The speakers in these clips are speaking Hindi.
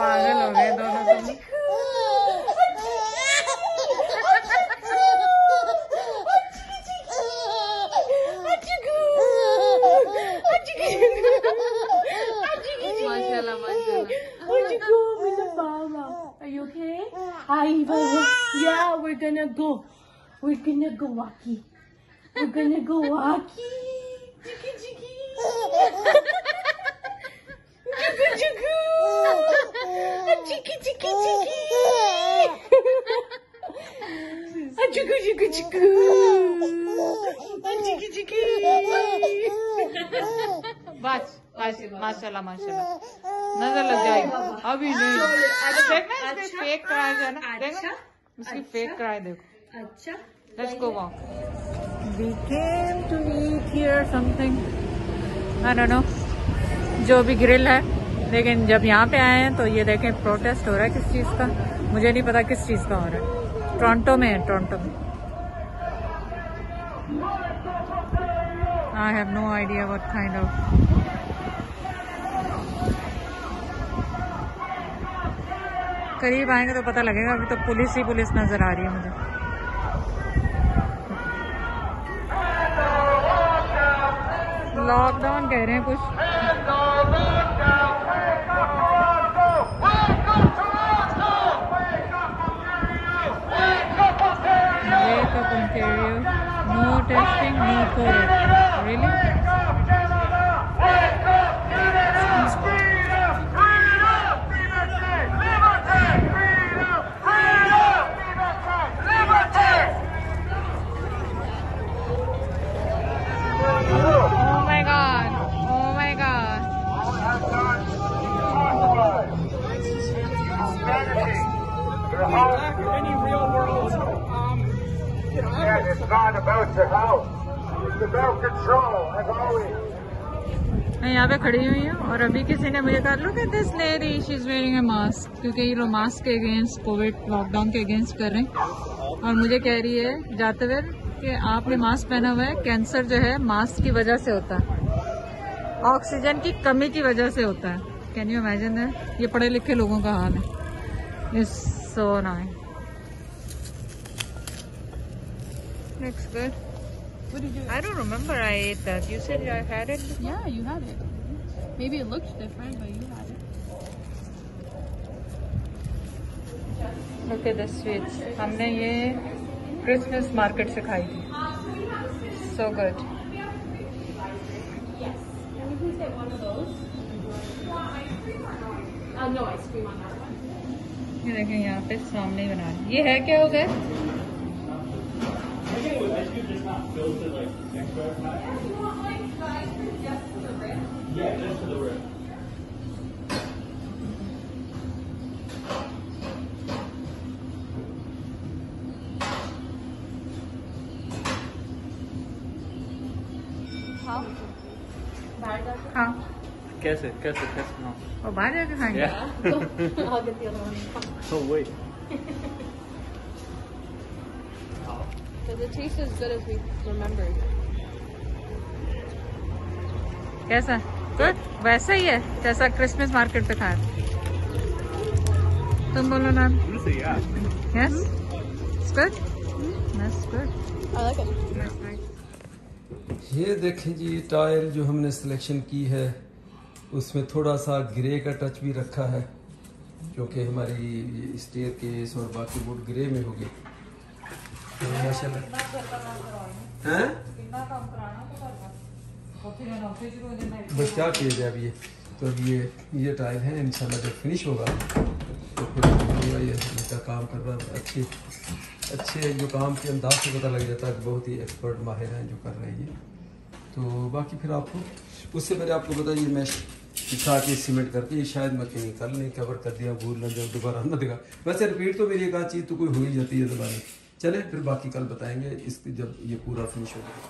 पागल हो गए दोनों तुम। माशाल्लाह माशाल्लाह। Are you okay? Hi, Baba. Yeah, we're gonna go. We're gonna go walkie. We're gonna go walkie. Jiggy jiggy. Jugu jugu. Jiggy jiggy jiggy. Jugu jugu jugu. Jiggy jiggy. बस माशाल्लाह माशाल्लाह। नजर लग जाएगी अभी नहीं। देखना इसकी फेक कराए जो है ना, देखना इसकी फेक कराए देखो। अच्छा, let's go walk. We came to eat here something, I don't know, जो भी ग्रिल है। लेकिन जब यहाँ पे आए हैं तो ये देखें प्रोटेस्ट हो रहा है किस चीज़ का, मुझे नहीं पता किस चीज़ का हो रहा है। टोरंटो में है, टोरंटो में। I have no idea what kind of। करीब आएंगे तो पता लगेगा, अभी तो पुलिस ही पुलिस नजर आ रही है मुझे। लॉकडाउन कह रहे हैं कुछ। Wake up Ontario, no testing, no COVID. Really? मैं यहाँ पे खड़ी हुई हूँ और अभी किसी ने मुझे कहा look at this lady she is wearing a mask, क्योंकि ये लोग मास्क के अगेंस्ट, कोविड लॉकडाउन के अगेंस्ट कर रहे हैं। और मुझे कह रही है जाते हुए कि आपने मास्क पहना हुआ है, कैंसर जो है मास्क की वजह से होता है, ऑक्सीजन की कमी की वजह से होता है। Can you imagine that? ये पढ़े लिखे लोगों का हाल है। It's so nice. Looks good. What did you? I don't remember I ate that. You said I had it before? Yeah, you had it. Maybe it looks different, but you had it. Look at the sweets. हमने ये क्रिसमस मार्केट से खाई थी। So good. Yes. Can we please get one of those? No ice cream on that one. ये देखें यहाँ पे सामने ही बना है। ये है क्या हो गया? हाँ कैसे कैसे कैसे हाँ और बाहर जाके खाएंगे। I'll get the other one. Oh wait. Does it taste as good as we remembered? कैसा? गुड, वैसा ही है जैसा क्रिसमस मार्केट पे खाया। तुम बोलो ना। Honestly, yeah. Yes, it's good, that's good. I like it. ये देखें जी, टाइल जो हमने सिलेक्शन की है उसमें थोड़ा सा ग्रे का टच भी रखा है, जो कि हमारी स्टेयर केस और बाकी वुड ग्रे में होगी। माशाल्लाह। हैं? बस क्या किया जाए अब ये, तो अब ये टाइल है, इंशाल्लाह जब फिनिश होगा तो फिर ये का काम कर रहा है। अच्छे जो काम के अंदाज से पता लग जाता है कि बहुत ही एक्सपर्ट माहिर हैं जो कर रहे हैं ये। तो बाकी फिर आपको उससे पहले आपको पता ये मैश बिछा के सीमेंट करके ये शायद मैं कहीं कल नहीं कवर कर दिया, भूल ना जाऊँ दोबारा ना दिखा। वैसे रिपीट तो मेरी एक आध चीज़ तो कोई हो ही जाती है ज़बानी। चले फिर बाकी कल बताएंगे इसकी जब ये पूरा फिनिश हो जाएगा।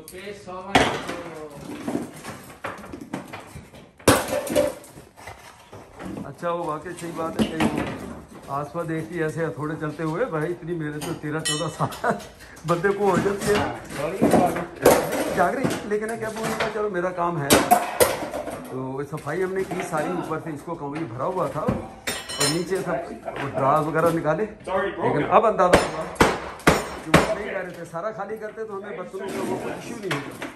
Okay, so much. अच्छा वो वाकई सही बात है कि आसपास देखती ऐसे थोड़े चलते हुए भाई इतनी मेहनत तो 13-14 साल बंदे को हो जाती है जागरी, लेकिन क्या बोलूँगा, चलो मेरा काम है। तो सफाई हमने की सारी, ऊपर से इसको कहीं भरा हुआ था और नीचे सब ड्रास वगैरह निकाले, लेकिन अब अंदाजा हुआ कि वो नहीं कह रहे थे सारा खाली करते तो हमें बर्तनों का वो कोई इश्यू नहीं होता।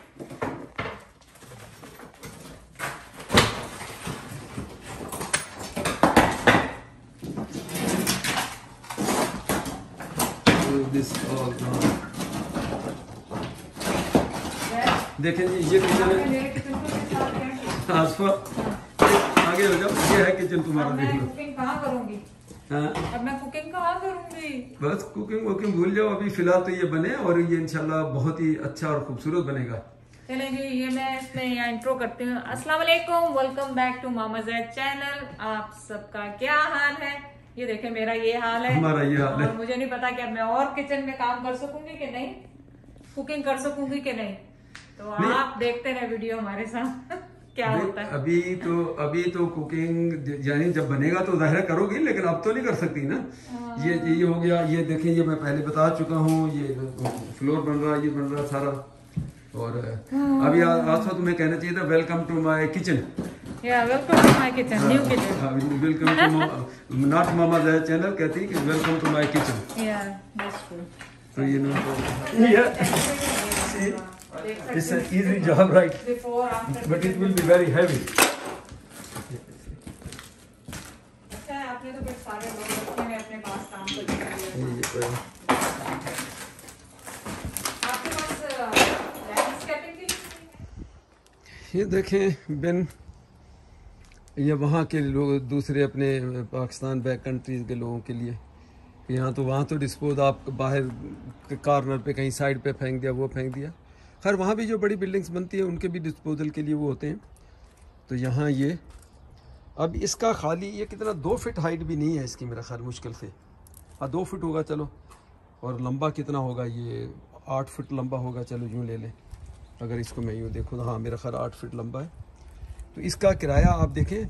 देखें जी ये किचन है, आगे हो जाओ, ये है किचन तुम्हारा, देख लो। कुकिंग कहाँ करूँगी? हाँ अब मैं कुकिंग कहाँ करूँगी? बस कुकिंग वुकिंग भूल जाओ, अभी फिलहाल तो ये बने और ये इंशाल्लाह बहुत ही अच्छा और खूबसूरत बनेगा। चलें जी, ये मैं इसमें यहाँ इंट्रो करती हूँ। अस्सलाम वालेकुम, welcome back to Mama Zaid channel. आप सबका क्या हाल है? ये देखें मेरा ये हाल है, हमारा ये हाल है। और मुझे नहीं पता कि अब मैं और किचन में काम कर सकूंगी कि नहीं, कुकिंग कर सकूंगी कि नहीं। तो आप देखते रहे वीडियो हमारे साथ क्या होता है। अभी तो कुकिंग यानी जब बनेगा तो जाहिर करोगी, लेकिन अब तो नहीं कर सकती ना। ये हो गया, ये देखें ये मैं पहले बता चुका हूँ, ये फ्लोर बन रहा है, ये बन रहा सारा। और अभी आज तो तुम्हें कहना चाहिए था welcome to my kitchen. Welcome to my kitchen, new kitchen. Welcome to not Mama Zaid channel, कहती कि वेलकम टू माय किचन। तो ये it's an easy job, right? But it will be very heavy. अच्छा है, आपने तो फिर सारे लोग रखे हैं अपने पास काम करने के लिए। आपके पास लैंडस्केपिंग के लिए? ये देखें बिन, ये वहाँ के लोग दूसरे अपने पाकिस्तान बैक कंट्रीज के लोगों के लिए, यहाँ तो वहाँ तो डिस्पोज आप बाहर कॉर्नर पे कहीं साइड पे फेंक दिया, वो फेंक दिया। खैर वहाँ भी जो बड़ी बिल्डिंग्स बनती है उनके भी डिस्पोजल के लिए वो होते हैं। तो यहाँ ये अब इसका खाली ये कितना 2 फीट हाइट भी नहीं है इसकी, मेरा ख्याल मुश्किल से 2 फीट होगा चलो, और लंबा कितना होगा, ये 8 फीट लंबा होगा, चलो यूँ ले लें। अगर इसको मैं यूँ देखूँ तो हाँ मेरा ख्याल 8 फीट लंबा है। तो इसका किराया आप देखें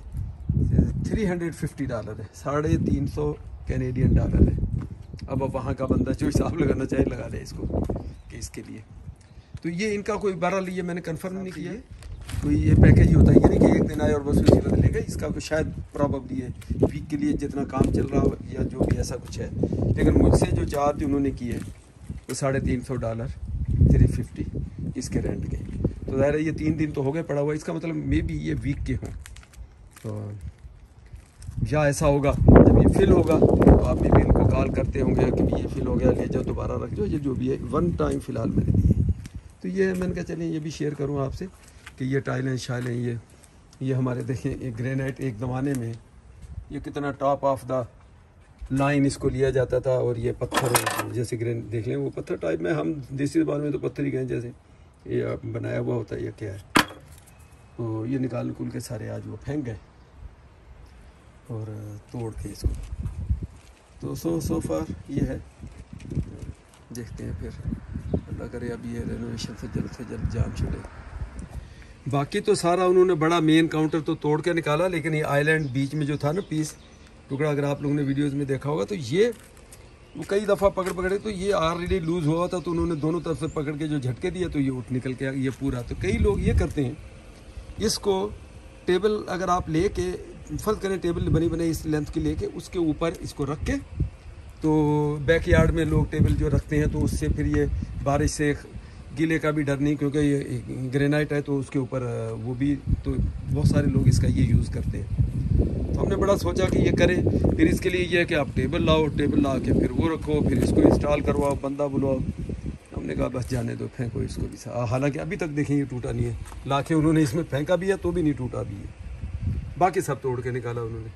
$350 है, $350 कैनेडियन डॉलर है। अब वहाँ का बंदा जो हिसाब लगाना चाहे लगा ले इसको कि इसके लिए। तो ये इनका कोई बहरहाल ये मैंने कंफर्म नहीं किया है, कोई ये पैकेज ही होता है, ये नहीं कि एक दिन आए और बस उसी वक्त लेगा। इसका कोई शायद प्रॉब्ली है वीक के लिए जितना काम चल रहा हो या जो भी ऐसा कुछ है। लेकिन मुझसे जो चार्ज उन्होंने किए वो $350 350 इसके रेंट के। तो ज़ाहिर है ये 3 दिन तो हो गए पड़ा हुआ, इसका मतलब मे बी ये वीक के हों। तो या ऐसा होगा जब ये फिल होगा तो आप भी इनको कॉल करते होंगे कि ये फिल हो गया, ले जाओ दोबारा रख जाओ, ये जो भी है 1 टाइम फ़िलहाल मैंने दी है। तो ये मैंने कहा चलिए ये भी शेयर करूँ आपसे कि ये टाइलें शाइलें ये हमारे देखें एक ग्रेनाइट एक ज़माने में ये कितना टॉप ऑफ द लाइन इसको लिया जाता था, और ये पत्थर जैसे ग्रेन देख लें वो पत्थर टाइप में, हम देसी ज़बान में तो पत्थर ही कहें, जैसे ये बनाया हुआ होता है, ये क्या है। तो ये निकाल निकुल के सारे आज वो फेंक गए और तोड़ के इसको। तो सो फार ये है, देखते हैं फिर अल्लाह करे अब ये रेनोवेशन से जल्द जाम चले। बाकी तो सारा उन्होंने बड़ा मेन काउंटर तो तोड़ के निकाला, लेकिन ये आइलैंड बीच में जो था ना पीस टुकड़ा, अगर आप लोगों ने वीडियोस में देखा होगा तो ये वो कई दफ़ा पकड़े तो ये ऑलरेडी लूज़ हुआ था, तो उन्होंने दोनों तरफ से पकड़ के जो झटके दिया तो ये उठ निकल के ये पूरा। तो कई लोग ये करते हैं, इसको टेबल अगर आप ले के फ़र्ज़ करें टेबल बनी बनाई इस लेंथ की लेके उसके ऊपर इसको रख के, तो बैकयार्ड में लोग टेबल जो रखते हैं तो उससे फिर ये बारिश से गीले का भी डर नहीं, क्योंकि ये ग्रेनाइट है तो उसके ऊपर वो भी, तो बहुत सारे लोग इसका ये यूज़ करते हैं। तो हमने बड़ा सोचा कि ये करें, फिर इसके लिए ये है कि आप टेबल लाओ, टेबल ला के फिर वो रखो, फिर इसको इंस्टॉल करवाओ, बंदा बुलाओ। हमने कहा बस जाने दो, फेंको इसको भी। हालांकि अभी तक देखें ये टूटा नहीं है, ला के उन्होंने इसमें फेंका भी है तो भी नहीं टूटा भी है, बाकी सब तोड़ के निकाला उन्होंने।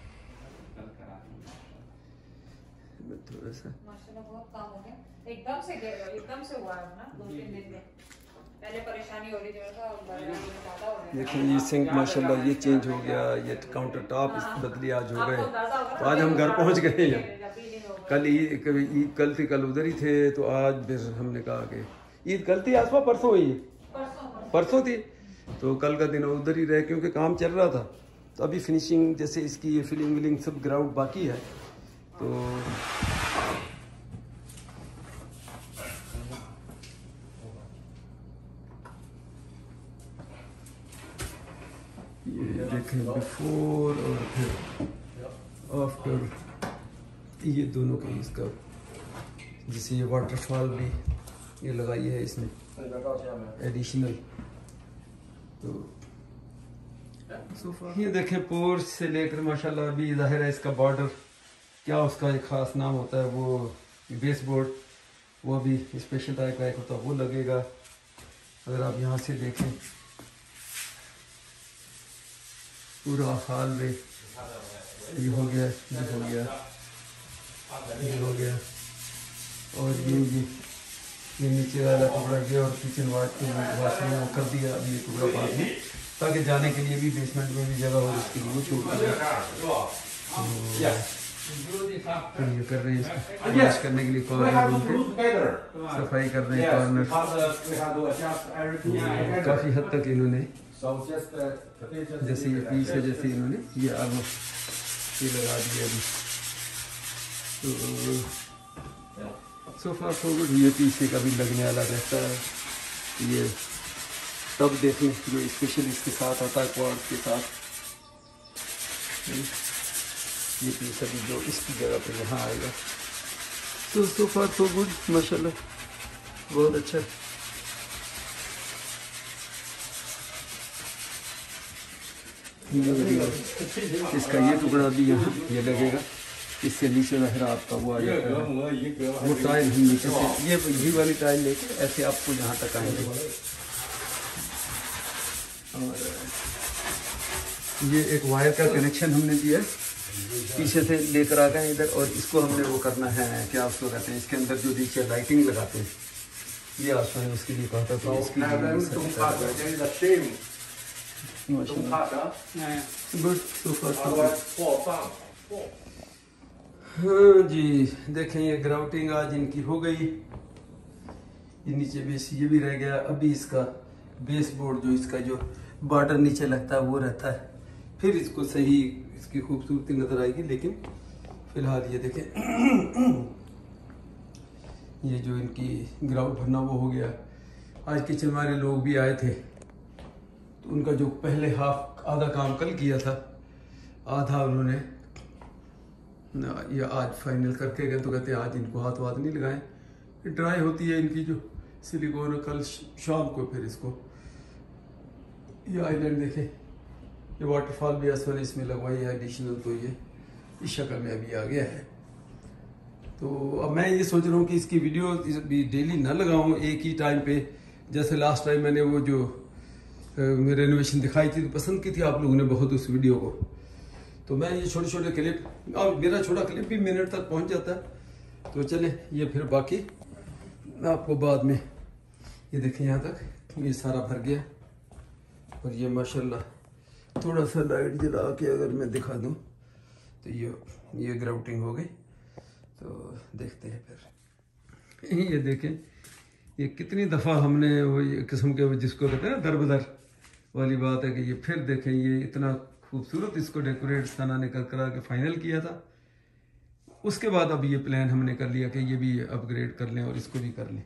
थोड़ा सा माशाल्लाह बहुत काम हो गया, एकदम से हुआ है ना 2-3 दिन में। पहले परेशानी हो रही थी देखिए ये सिंक माशाल्लाह ये चेंज हो गया, ये काउंटर टॉप बदली आज हो गए। तो आज हम घर पहुंच गए हैं, कल थी कल उधर ही थे, तो आज फिर हमने कहा कि ईद कल थी आसपा परसों हुई? परसों थी। तो कल का दिन उधर ही रहे क्योंकि काम चल रहा था। तो अभी फिनिशिंग जैसे इसकी ये फिलिंग विलिंग सब ग्राउंड बाकी है। तो ये देखें बिफोर और फिर आफ्टर, ये दोनों का इसका जैसे ये वाटरफॉल भी ये लगाई है इसमें एडिशनल। तो ये देखें पोर्च से लेकर माशाल्लाह अभी जाहिर है इसका बॉर्डर क्या उसका एक ख़ास नाम होता है, वो बेस बोर्ड, वो भी स्पेशल टाइप का एक होता है, वो लगेगा। अगर आप यहाँ से देखें पूरा हाल में ये हो गया, ये हो गया, ये हो गया, और ये नीचे वाला टुकड़ा गया और किचन वाशरूम वो कर दिया। अभी ये टुकड़ा बाद में ताकि जाने के लिए भी बेसमेंट में भी जगह हो उसके लिए वो छोड़ दिया। तो ये कर रहे हैं इसको फिनिश करने के लिए कॉर्नर रूम पे सफाई कर रहे हैं कॉर्नर। काफ़ी हद तक इन्होंने जैसे ये पीस है जैसे इन्होंने ये ऑलमोस्ट ये लगा दिया अभी। तो सोफा सो गुड। ये पीछे का भी लगने वाला रहता है। ये तब देखें जो स्पेशल इसके साथ आता है क्वाड के साथ। ये पीस अभी जो इसकी जगह पे यहाँ आएगा। तो सोफा सो गुड माशाल्लाह, बहुत अच्छा। इसका ये टुकड़ा भी यहाँ ये लगेगा, इससे नीचे जाहिर आपका वो आ जाता है वो टाइल हम नीचे से ये वाली टाइल लेके ऐसे आपको यहाँ तक आएंगे। और ये एक वायर का कनेक्शन हमने दिया पीछे से लेकर आ गए इधर, और इसको हमने वो करना है क्या उसको कहते हैं, इसके अंदर जो नीचे लाइटिंग लगाते हैं ये आसमान उसके लिए कहता था। इसकी हाँ जी देखें ये ग्राउटिंग आज इनकी हो गई। ये नीचे बेस ये भी रह गया। अभी इसका बेस बोर्ड जो इसका जो बॉर्डर नीचे लगता है वो रहता है, फिर इसको सही इसकी खूबसूरती नजर आएगी। लेकिन फिलहाल ये देखें ये जो इनकी ग्राउंड भरना वो हो गया। आज किचन वाले लोग भी आए थे तो उनका जो पहले हाफ आधा काम कल किया था, आधा उन्होंने ये आज फाइनल करके गए। तो कहते हैं आज इनको हाथ वाथ नहीं लगाएं, ड्राई होती है इनकी जो सिलिकॉन, कल शाम को फिर इसको ये आइलैंड देखें, ये वाटरफॉल भी आसमान इसमें लगवाई है एडिशनल। तो ये इस शक्ल में अभी आ गया है। तो अब मैं ये सोच रहा हूँ कि इसकी वीडियो डेली ना लगाऊँ एक ही टाइम पे। जैसे लास्ट टाइम मैंने वो जो रेनोवेशन दिखाई थी तो पसंद की थी आप लोगों ने बहुत उस वीडियो को। तो मैं ये छोटे छोटे क्लिप, मेरा छोटा क्लिप भी मिनट तक पहुंच जाता है। तो चले ये फिर बाकी आपको बाद में ये देखें यहाँ तक ये सारा भर गया। और ये माशाल्लाह थोड़ा सा लाइट जला के अगर मैं दिखा दूँ तो ये ग्राउटिंग हो गई। तो देखते हैं फिर ये देखें ये कितनी दफ़ा हमने वो ये किस्म के जिसको कहते हैं ना दरबदर वाली बात है कि ये फिर देखें ये इतना खूबसूरत इसको डेकोरेट सना ने करा के फाइनल किया था। उसके बाद अब ये प्लान हमने कर लिया कि ये भी अपग्रेड कर लें और इसको भी कर लें।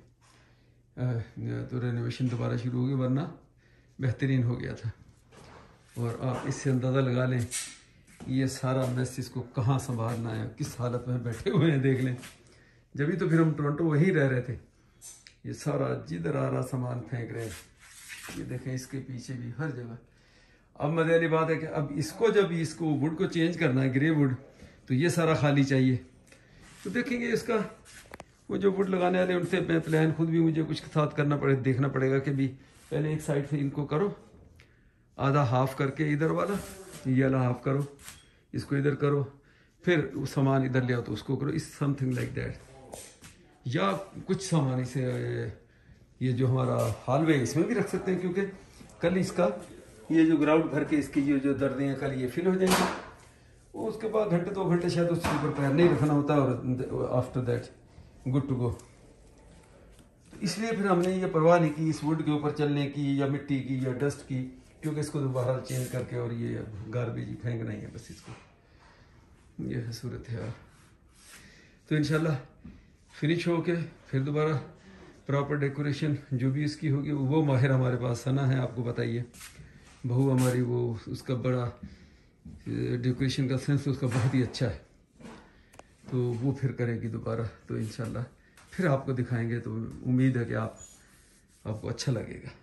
तो रेनोवेशन दोबारा शुरू होगी, वरना बेहतरीन हो गया था। और आप इससे अंदाज़ा लगा लें ये सारा मैस इसको कहाँ संभालना है, किस हालत में बैठे हुए हैं देख लें। जब ही तो फिर हम टोरंटो वहीं रह रहे थे। ये सारा जिधर आ रहा सामान फेंक रहे हैं। ये देखें इसके पीछे भी हर जगह। अब मजे वाली बात है कि अब इसको जब इसको वुड को चेंज करना है ग्रे वुड, तो ये सारा खाली चाहिए। तो देखेंगे इसका वो जो वुड लगाने वाले उनसे मैं प्लान खुद भी मुझे कुछ साथ करना पड़े, देखना पड़ेगा कि भी पहले एक साइड से इनको करो, आधा हाफ करके इधर वाला ये वाला हाफ करो, इसको इधर करो, फिर सामान इधर ले आओ तो उसको करो, इस समथिंग लाइक दैट। या कुछ सामान इसे ये जो हमारा हॉलवे इसमें भी रख सकते हैं, क्योंकि कल इसका ये जो ग्राउंड भर के इसकी जो दर्दें हैं कल ये फिल हो जाएंगे। उसके बाद घंटे 2 घंटे शायद उसके ऊपर पैर नहीं रखना होता और after that good to go. इसलिए फिर हमने ये परवाह नहीं की इस वुड के ऊपर चलने की या मिट्टी की या डस्ट की, क्योंकि इसको दोबारा चेंज करके और ये गार्बेज ही फेंकना ही है बस इसको। ये है सूरत है यार। तो इंशाल्लाह फिनिश हो के फिर दोबारा प्रॉपर डेकोरेशन जो भी इसकी होगी, वो माहिर हमारे पास सना है, आपको बताइए बहू हमारी, वो उसका बड़ा डेकोरेशन का सेंस उसका बहुत ही अच्छा है, तो वो फिर करेगी दोबारा। तो इंशाल्लाह फिर आपको दिखाएंगे, तो उम्मीद है कि आपको अच्छा लगेगा।